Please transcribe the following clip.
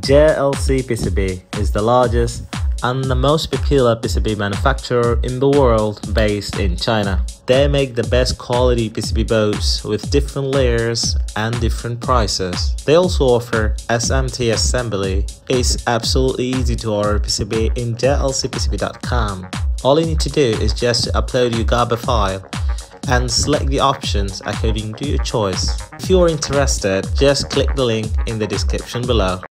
JLCPCB is the largest and the most popular PCB manufacturer in the world based in China. They make the best quality PCB boards with different layers and different prices. They also offer SMT assembly. It's absolutely easy to order PCB in JLCPCB.com. All you need to do is just upload your GABA file and select the options according to your choice. If you are interested, just click the link in the description below.